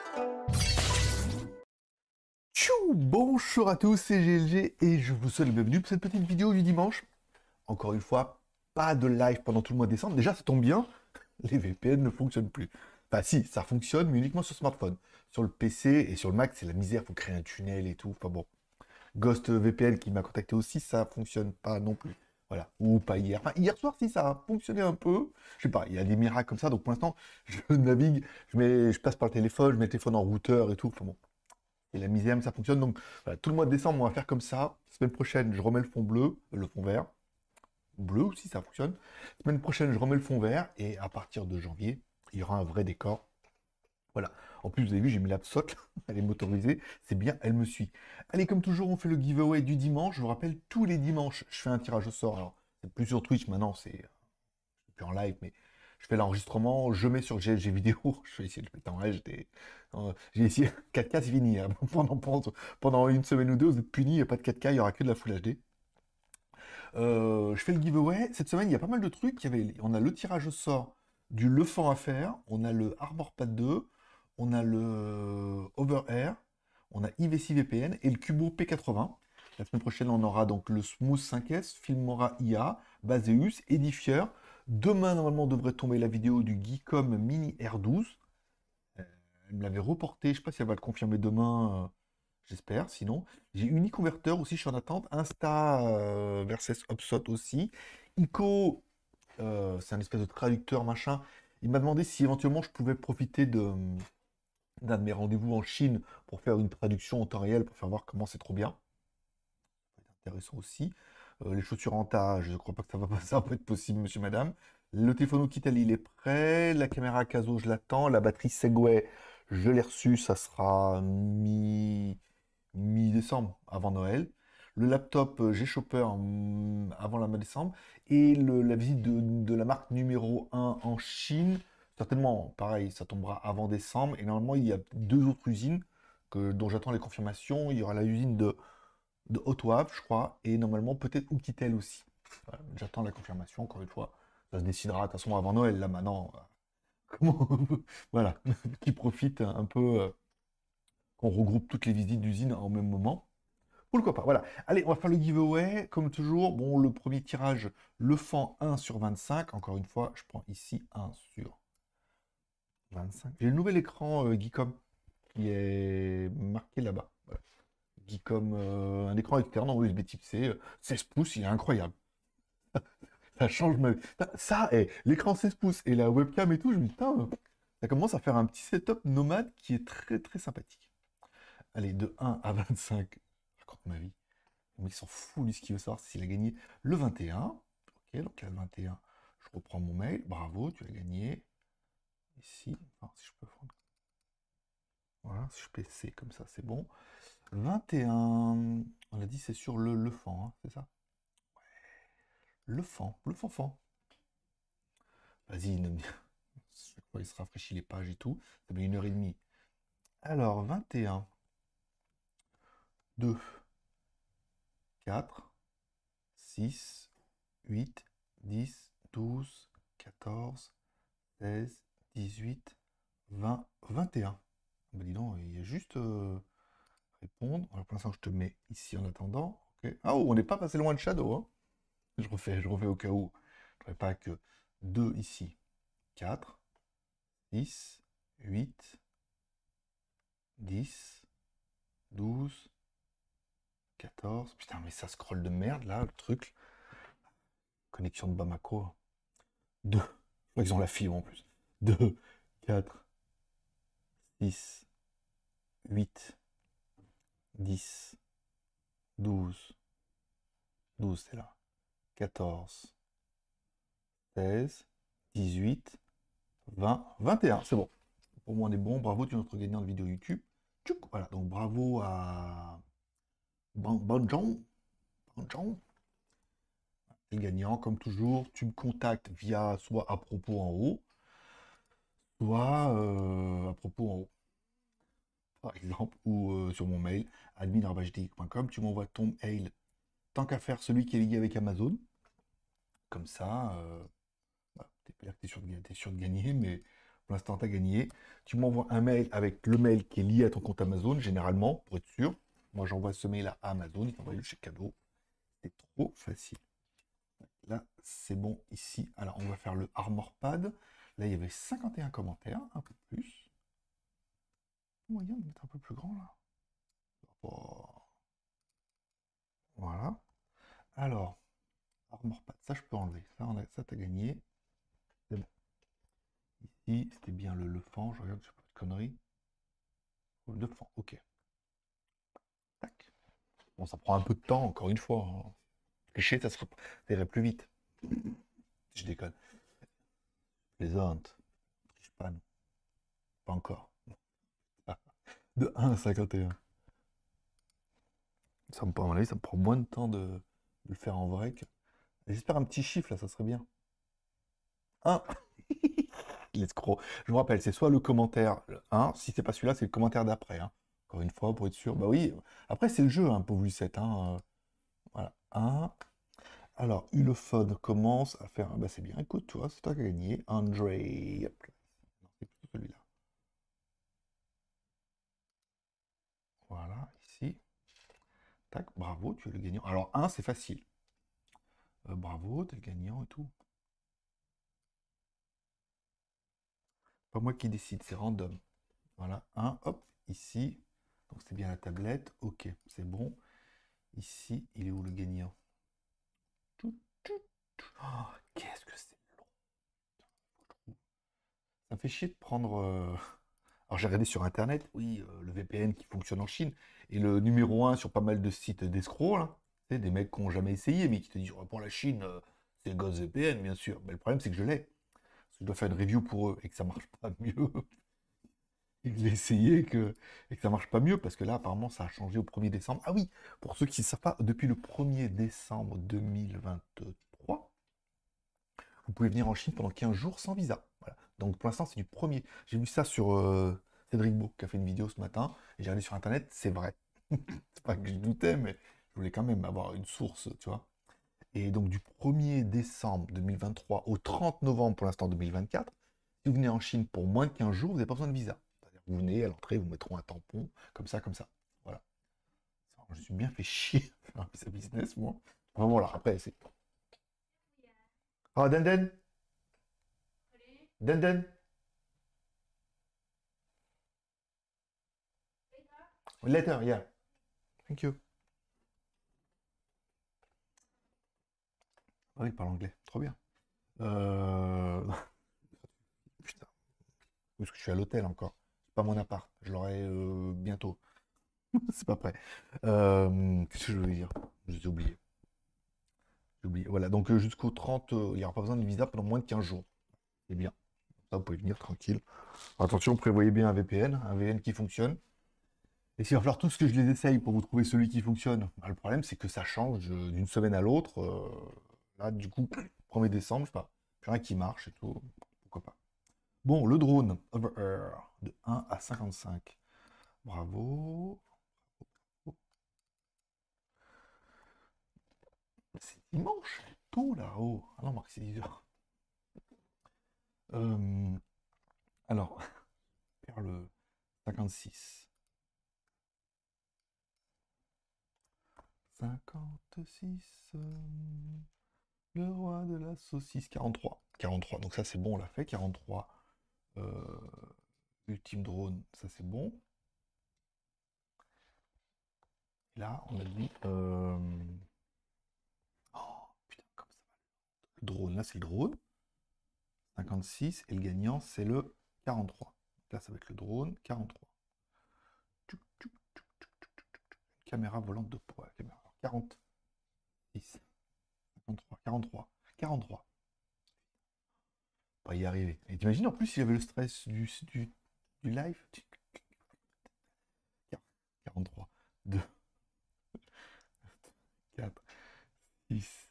Tchou, bonjour à tous, c'est GLG et je vous souhaite la bienvenue pour cette petite vidéo du dimanche. Encore une fois, pas de live pendant tout le mois de décembre. Déjà, ça tombe bien, les VPN ne fonctionnent plus. Enfin si, ça fonctionne, mais uniquement sur smartphone. Sur le PC et sur le Mac, c'est la misère, faut créer un tunnel et tout. Enfin bon, Ghost VPN qui m'a contacté aussi, ça fonctionne pas non plus. Voilà, ou pas hier. Enfin, hier soir, si, ça a fonctionné un peu. Je sais pas, il y a des miracles comme ça, donc pour l'instant, je navigue, je passe par le téléphone, je mets le téléphone en routeur et tout. Enfin bon, et la misère, mais ça fonctionne. Donc voilà, tout le mois de décembre, on va faire comme ça. Semaine prochaine, je remets le fond bleu, le fond vert. Bleu aussi, ça fonctionne. Semaine prochaine, je remets le fond vert. Et à partir de janvier, il y aura un vrai décor. Voilà. En plus, vous avez vu, j'ai mis la psote. Elle est motorisée. C'est bien, elle me suit. Allez, comme toujours, on fait le giveaway du dimanche. Je vous rappelle, tous les dimanches, je fais un tirage au sort. Alors, c'est plus sur Twitch maintenant, c'est plus en live, mais je fais l'enregistrement, je mets sur GLG vidéo, je vais essayer de le mettre en HD. J'ai essayé 4K, c'est fini. Hein. Pendant une semaine ou deux, vous êtes punis, il n'y a pas de 4K, il n'y aura que de la Full HD. Je fais le giveaway. Cette semaine, il y a pas mal de trucs. On a le tirage au sort du Lefant à faire, on a le Arbor Pad 2, on a le Overair, on a IVC VPN et le Cubo P80. La semaine prochaine, on aura donc le Smooth 5S, Filmora IA, Baseus, Edifier. Demain, normalement, devrait tomber la vidéo du Geekom Mini R12. Elle me l'avait reporté, je ne sais pas si elle va le confirmer demain, j'espère. Sinon, j'ai Uniconverter aussi, je suis en attente. Insta versus Upsot aussi. ICO, c'est un espèce de traducteur machin. Il m'a demandé si éventuellement je pouvais profiter d'un de mes rendez-vous en Chine pour faire une traduction en temps réel, pour faire voir comment c'est trop bien. Ça va être intéressant aussi. Les chaussures en tas, je ne crois pas que ça va pas être possible, monsieur, madame. Le téléphone Oukitel, il est prêt. La caméra Caso, je l'attends. La batterie Segway, je l'ai reçue. Ça sera mi-décembre, avant Noël. Le laptop G-Shopper avant la mi-décembre. Et la visite de la marque numéro 1 en Chine. Certainement, pareil, ça tombera avant décembre. Et normalement, il y a deux autres usines dont j'attends les confirmations. Il y aura la usine de Haute-Wave, je crois, et normalement peut-être Oukitel aussi. Voilà, j'attends la confirmation, encore une fois. Ça se décidera de toute façon avant Noël, là maintenant. Comment voilà, qui profite un peu, qu'on regroupe toutes les visites d'usine au même moment. Pourquoi pas, voilà. Allez, on va faire le giveaway, comme toujours. Bon, le premier tirage, le fan 1 sur 25. Encore une fois, je prends ici 1 sur 25. J'ai le nouvel écran Geekom qui est marqué là-bas. Voilà. Geekom, un écran externe en USB type C, 16 pouces, il est incroyable. Ça change ma vie. Ça, l'écran 16 pouces et la webcam et tout, je me dis, putain, ça commence à faire un petit setup nomade qui est très très sympathique. Allez, de 1 à 25, je raconte ma vie. Le mec s'en fout, lui, ce qu'il veut savoir, c'est s'il a gagné le 21. Ok, donc là, le 21, je reprends mon mail. Bravo, tu as gagné. Ici, enfin, si je peux prendre. Voilà, si je peux C comme ça, c'est bon. 21, on a dit c'est sur le fan, hein, c'est ça? Le fanfan. Vas-y, chaque fois il se rafraîchit les pages et tout. Ça met 1 h 30. Alors, 21, 2, 4, 6, 8, 10, 12, 14, 16, 18, 20, 21. Bah dis donc, il y a juste répondre. Alors pour l'instant, je te mets ici en attendant. Ok. Ah, oh, on n'est pas passé loin de Shadow, hein. Je refais au cas où. Je ne pas que 2 ici. 4, 6, 8, 10, 12, 14. Putain, mais ça scrolle de merde là, le truc. Connexion de Bamako. 2. Je crois qu'ils ont la fibre en plus. 2, 4, 6, 8, 10, 12. 12, c'est là. 14, 16, 18, 20, 21. C'est bon. Pour moi, on est bon. Bravo, tu es notre gagnant de vidéo YouTube. Tchouk. Voilà, donc bravo à Banjon. Banjon. Le gagnant, comme toujours, tu me contactes via soit à propos en haut, soit à propos en haut, par exemple, ou sur mon mail, admin@gtgeek.com. Tu m'envoies ton mail, tant qu'à faire celui qui est lié avec Amazon. Comme ça, voilà, t'es sûr de gagner, mais Pour l'instant, tu as gagné. Tu m'envoies un mail avec le mail qui est lié à ton compte Amazon, généralement, pour être sûr. Moi, j'envoie ce mail à Amazon, il t'envoie le chèque cadeau. C'est trop facile. Là, c'est bon ici. Alors, on va faire le Armor Pad. Là, il y avait 51 commentaires, un peu plus. Moyen de mettre un peu plus grand, là. Oh. Voilà. Alors, Armor Pad, ça, je peux enlever. Ça, t'as gagné. C'est bon. Ici, c'était bien le fan. Je regarde, je sais pas de conneries. Le fan, ok. Tac. Bon, ça prend un peu de temps, encore une fois, hein. Tricher, ça irait plus vite. Je déconne. Plaisante. Triche pas, non. Pas encore. Ah. De 1 à 51. Ça me prend, à mon avis, ça me prend moins de temps de le faire en vrai. J'espère un petit chiffre, là, ça serait bien. 1. L'escroc. Je vous rappelle, c'est soit le commentaire 1, si c'est pas celui-là, c'est le commentaire d'après, hein. Encore une fois, pour être sûr. Bah oui, après, c'est le jeu, hein, pauvre Lucette, hein. Voilà. 1. Alors, Ulefone commence à faire. Bah, c'est bien, écoute, toi, c'est toi qui as gagné. André. Hop là. Non, c'est plutôt celui-là. Voilà, ici. Tac, bravo, tu es le gagnant. Alors, 1, c'est facile. Bravo, tu es le gagnant et tout. Pas moi qui décide, c'est random. Voilà, 1, hop, ici. Donc, c'est bien la tablette. Ok, c'est bon. Ici, il est où le gagnant? Tout, tout, tout. Oh, qu'est-ce que c'est long. Ça me fait chier de prendre. Alors j'ai regardé sur internet, oui, le VPN qui fonctionne en Chine, et le numéro un sur pas mal de sites d'escrocs, là. Tu sais, des mecs qui n'ont jamais essayé, mais qui te disent, oh, pour la Chine, c'est Ghost VPN, bien sûr. Mais le problème, c'est que je l'ai. Parce que je dois faire une review pour eux, et que ça marche pas mieux. Et que j'ai essayé et que ça marche pas mieux, parce que là, apparemment, ça a changé au 1er décembre. Ah oui, pour ceux qui ne savent pas, depuis le 1er décembre 2023, vous pouvez venir en Chine pendant 15 jours sans visa. Voilà. Donc pour l'instant, c'est du premier. J'ai vu ça sur Cédric Beau, qui a fait une vidéo ce matin, et j'ai regardé sur Internet, c'est vrai. C'est pas que je doutais, mais je voulais quand même avoir une source, tu vois. Et donc du 1er décembre 2023 au 30 novembre pour l'instant 2024, si vous venez en Chine pour moins de 15 jours, vous n'avez pas besoin de visa. C'est-à-dire que vous venez à l'entrée, vous mettront un tampon, comme ça, comme ça. Voilà. Je suis bien fait chier à faire un visa business, moi. Enfin voilà, après, c'est. Ah, Den. Den. Later, yeah. Thank you. Ah oui, il parle anglais. Trop bien. Euh... Putain. Parce que je suis à l'hôtel encore. C'est pas mon appart. Je l'aurai bientôt. C'est pas prêt. Qu'est-ce que je voulais dire? J'ai oublié. J'ai oublié. Voilà, donc jusqu'au 30, il n'y aura pas besoin de visa pendant moins de 15 jours. C'est bien. Ça, vous pouvez venir tranquille. Attention, prévoyez bien un VPN qui fonctionne. Et s'il va falloir tous que je les essaye pour vous trouver celui qui fonctionne, bah, le problème c'est que ça change d'une semaine à l'autre. Là, du coup, 1er décembre, je sais pas, plus rien qui marche et tout. Pourquoi pas. Bon, le drone, over air, de 1 à 55. Bravo. C'est dimanche, tôt là-haut. Ah non, Marc, c'est 10h. Euh, alors, perle 56. 56. Le roi de la saucisse. 43. 43. Donc ça, c'est bon, on l'a fait. 43. Euh, ultime drone, ça, c'est bon. Et là, on a dit. Oh, putain, comme ça va. Le drone, là, c'est le drone. 56. Et le gagnant, c'est le 43. Là, ça va être le drone. 43. Tchouk, tchouk, tchouk, tchouk, tchouk, tchouk. Caméra volante de poids. Caméra. 46. 53. 43. 43. Pas y arriver. Et t'imagines, en plus, s'il y avait le stress du live. 43. 2, 4, 6.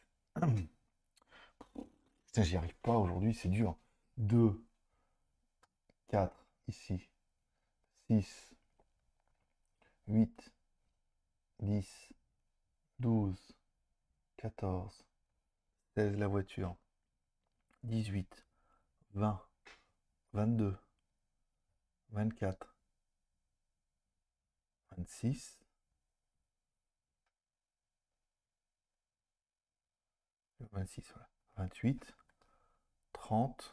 Putain, j'y arrive pas aujourd'hui, c'est dur. 2, 4, ici. 6, 8, 10, 12, 14, 16 la voiture. 18, 20, 22, 24, 26, 26, voilà. 28, 30,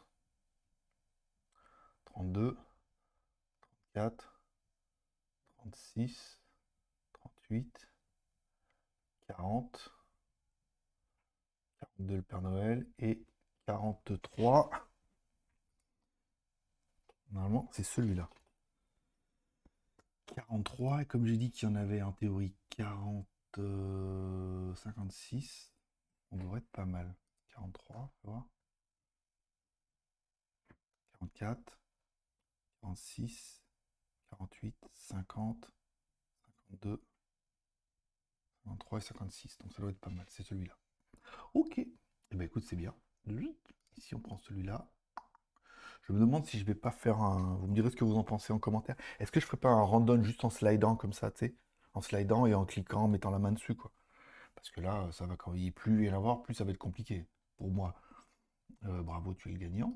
32, 34, 36, 38, 40, 42 le Père Noël et 43. Normalement, c'est celui-là. 43, et comme j'ai dit qu'il y en avait en théorie 40, 56, on devrait être pas mal. 43, tu vois. 44, 46, 48, 50, 52, 53 et 56. Donc ça doit être pas mal, c'est celui-là. Ok. Eh ben écoute, c'est bien. Ici, on prend celui-là. Je me demande si je vais pas faire un. Vous me direz ce que vous en pensez en commentaire. Est-ce que je ferais pas un random juste en slidant comme ça, tu sais? En slidant et en cliquant, en mettant la main dessus, quoi. Parce que là, ça va quand il n'y a plus rien à voir, plus ça va être compliqué pour moi. Bravo, tu es le gagnant.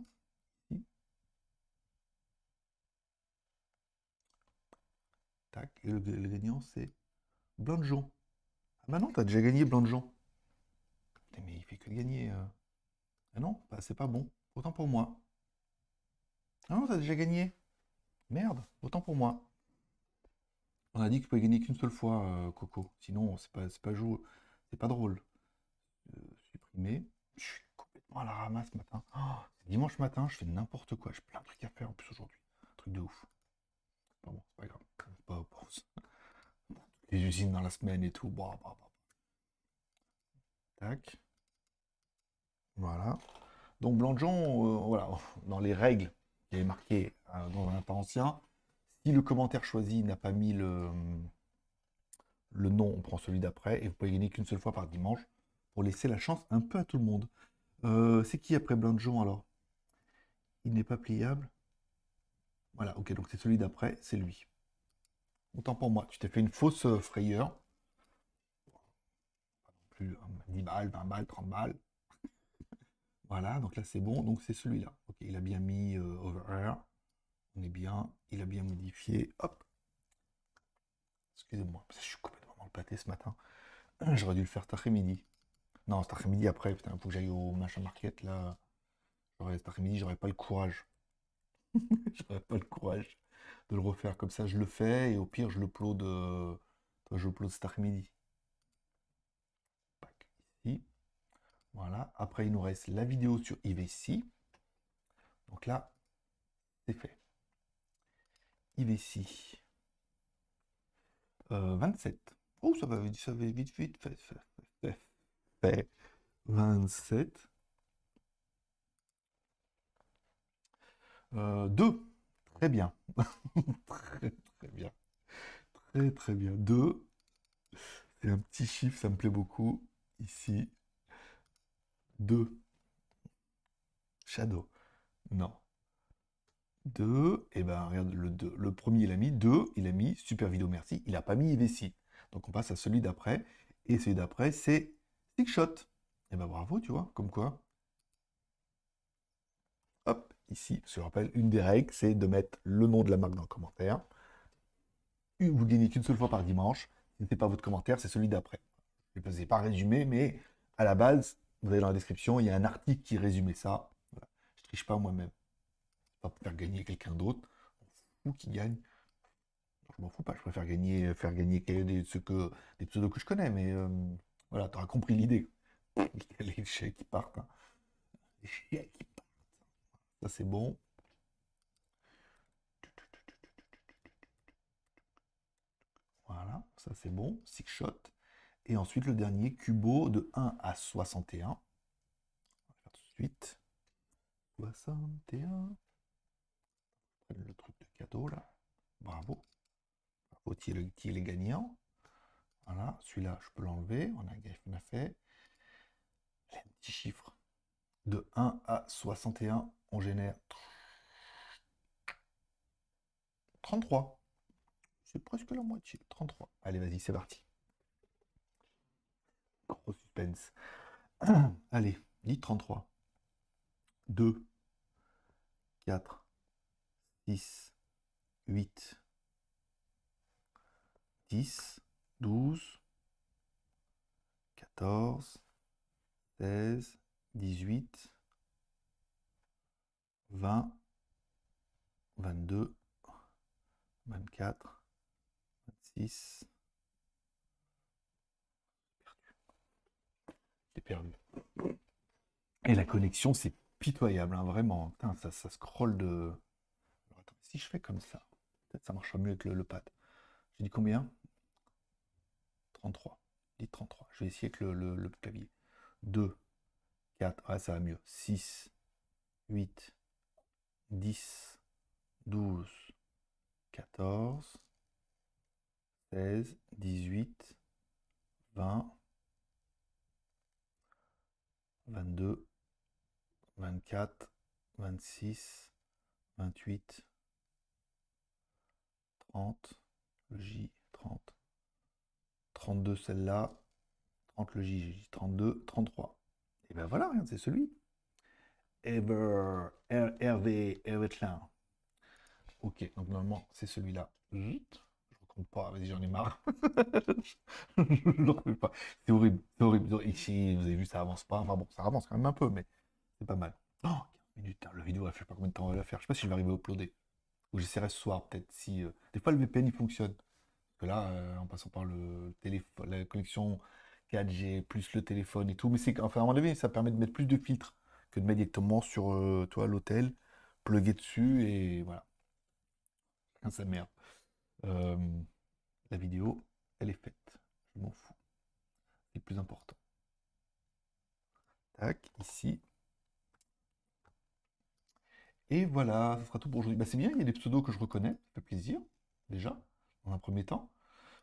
Tac. Et le gagnant, c'est Blanc-de-Jon. Ah bah non, t'as déjà gagné Blanc-de-Jon. Putain, mais il fait que gagner. Ah non, bah, c'est pas bon. Autant pour moi. Ah non, t'as déjà gagné. Merde, autant pour moi. On a dit que tu pouvais gagner qu'une seule fois, Coco. Sinon, c'est pas joué. C'est pas drôle. Supprimer. Je suis complètement à la ramasse ce matin. Oh, c'est dimanche matin, je fais n'importe quoi. J'ai plein de trucs à faire en plus aujourd'hui. Un truc de ouf. Enfin bon, c'est pas grave. Pas pause. Les usines dans la semaine et tout. Bah, bah, bah. Tac. Voilà. Donc Blanc-de-Jon, voilà, dans les règles, il y avait marqué dans un temps ancien, si le commentaire choisi n'a pas mis le nom, on prend celui d'après, et vous pouvez gagner qu'une seule fois par dimanche, pour laisser la chance un peu à tout le monde. C'est qui après Blanc-de-Jon alors? Il n'est pas pliable. Voilà, ok, donc c'est celui d'après, c'est lui. Autant pour moi, tu t'es fait une fausse frayeur. Plus 10 balles, 20 balles, 30 balles. Voilà, donc là c'est bon, donc c'est celui-là. Ok, il a bien mis over air. On est bien, il a bien modifié. Hop, excusez-moi, je suis complètement dans le pâté ce matin. J'aurais dû le faire cet après-midi. Non, cet après-midi après, putain, il faut que j'aille au machin market là. Cet après-midi, j'aurais pas le courage. J'aurais pas le courage de le refaire comme ça. Je le fais et au pire, je upload cet après-midi. Pac, ici. Voilà. Après, il nous reste la vidéo sur IVC. Donc là, c'est fait. IVC. 27. Oh, ça va vite, vite. Fait. 27. 2. Très bien. Très, très bien. Très, très bien. 2. C'est un petit chiffre, ça me plaît beaucoup. Ici. 2. Shadow. Non. 2. Et ben, regarde, le 2. Le premier, il a mis 2. Il a mis super vidéo, merci. Il n'a pas mis IVC. Donc, on passe à celui d'après. Et celui d'après, c'est Six Shot. Et ben, bravo, tu vois, comme quoi. Hop, ici, parce que je rappelle, une des règles, c'est de mettre le nom de la marque dans le commentaire. Vous gagnez qu'une seule fois par dimanche. Si ce n'est pas votre commentaire, c'est celui d'après. Je ne vais pas résumé, mais à la base, vous allez dans la description, il y a un article qui résumait ça. Voilà. Je ne triche pas moi-même. Pas pour faire gagner quelqu'un d'autre. Je m'en fous qui gagne. Je m'en fous pas. Je préfère faire gagner des pseudos que je connais. Mais voilà, tu auras compris l'idée. Les chèques qui partent. Hein. Les chèques qui partent. Ça, c'est bon. Voilà, ça c'est bon. Six shot. Et ensuite, le dernier, Cubo de 1 à 61. On va faire tout de suite. 61. Le truc de cadeau là. Bravo. Bravo, qui est les gagnants. Voilà, celui-là, je peux l'enlever. On a fait. Les petits chiffres. De 1 à 61, on génère 33. C'est presque la moitié. 33. Allez, vas-y, c'est parti. Gros suspense. Allez, dis 33. 2, 4, 6, 8, 10, 12, 14, 16, 18, 20, 22, 24, 26. J'ai perdu. Et la connexion, c'est pitoyable, hein, vraiment. Putain, ça scrolle de... Alors, attends, si je fais comme ça, peut-être ça marchera mieux avec le pad. J'ai dit combien? 33. J'ai dit 33. Je vais essayer avec le clavier. 2, 4, ah, ça va mieux. 6, 8, 10, 12, 14, 16, 18, 20, 22, 24, 26, 28, 30, le J, 30, 32 celle-là, 30 le J, j'ai dit 32, 33. Et ben voilà, regarde, c'est celui. Hervé Klein. Ok, donc normalement, c'est celui-là. Je ne compte pas, vas-y, j'en ai marre. Je ne refais pas. C'est horrible, c'est horrible. Ici, vous avez vu, ça avance pas. Enfin bon, ça avance quand même un peu, mais c'est pas mal. Oh, 15 minutes, hein, la vidéo, je sais pas combien de temps on va la faire. Je sais pas si je vais arriver à uploader. Ou j'essaierai ce soir, peut-être. Si, des fois, le VPN, il fonctionne. Parce que là, en passant par le téléphone, la connexion 4G, plus le téléphone et tout. Mais c'est, enfin, à mon avis, ça permet de mettre plus de filtres que de mettre directement sur toi, l'hôtel, plugger dessus et voilà. Chacun sa merde. Euh, la vidéo, elle est faite. Je m'en fous. C'est le plus important. Tac, ici. Et voilà, ça sera tout pour aujourd'hui. Bah, c'est bien, il y a des pseudos que je reconnais, ça fait plaisir, déjà, dans un premier temps.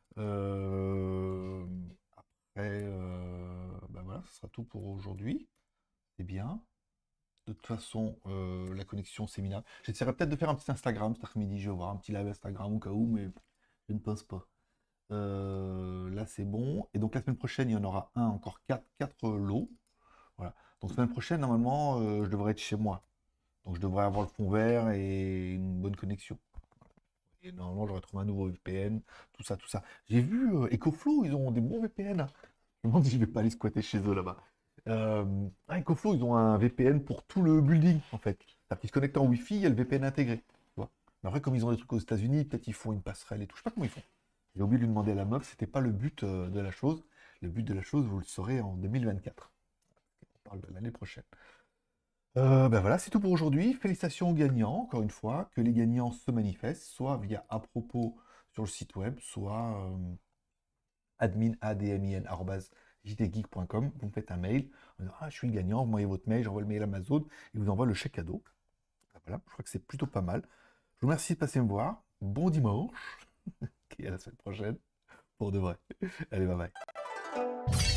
Euh, Après, bah voilà, ça sera tout pour aujourd'hui. C'est bien. De toute façon, la connexion, c'est minable. J'essaierai peut-être de faire un petit Instagram cet après-midi. Je vais voir un petit live Instagram au cas où, mais je ne pense pas. Là, c'est bon. Et donc, la semaine prochaine, il y en aura un, encore quatre lots. Voilà. Donc, semaine prochaine, normalement, je devrais être chez moi. Donc, je devrais avoir le fond vert et une bonne connexion. Et normalement, j'aurais trouvé un nouveau VPN, tout ça, tout ça. J'ai vu EcoFlow, ils ont des bons VPN. Je me demande si je vais pas aller squatter chez eux là-bas. EcoFlow, ils ont un VPN pour tout le building, en fait. Ils se connectent en Wi-Fi, il y a le VPN intégré. Tu vois. Mais après, comme ils ont des trucs aux États-Unis, peut-être ils font une passerelle et tout. Je sais pas comment ils font. J'ai oublié de lui demander à la meuf, c'était pas le but de la chose. Le but de la chose, vous le saurez en 2024. On parle de l'année prochaine. Ben voilà, c'est tout pour aujourd'hui. Félicitations aux gagnants, encore une fois, que les gagnants se manifestent, soit via à propos sur le site web, soit admin@jdgeek.com. Vous me faites un mail, en disant, ah, je suis le gagnant, vous m'envoyez votre mail, j'envoie le mail Amazon, et vous envoie le chèque cadeau. Ben voilà, je crois que c'est plutôt pas mal. Je vous remercie de passer me voir. Bon dimanche, et à la semaine prochaine, pour de vrai. Allez, bye bye.